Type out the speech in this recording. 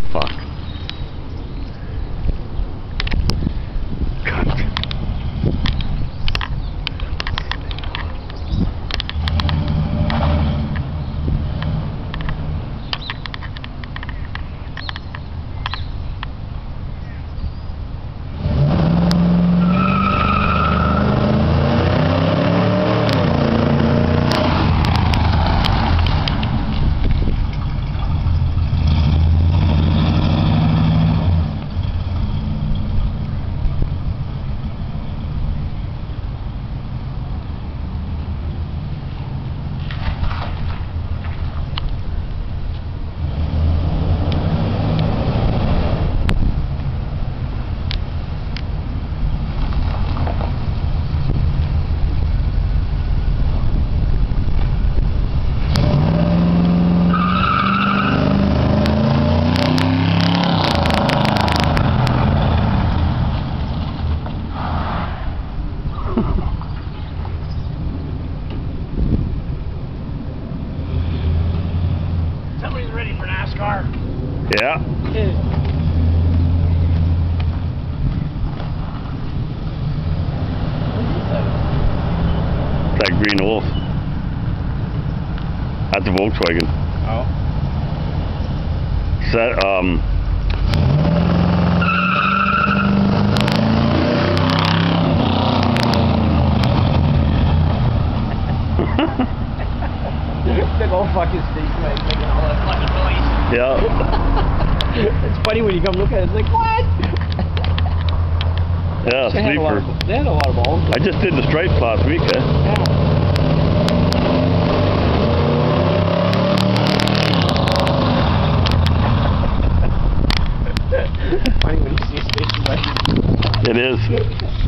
Fuck. Cunt. Somebody's ready for NASCAR. Yeah. That green wolf. That's a Volkswagen. Oh. Big old fucking steak man making all that fucking noise. Yeah. It's funny when you come look at it, it's like, what? Yeah, They had a lot sleeper. of, they had a lot of balls. I just did the stripes last week, eh? Funny when you see a station like It is.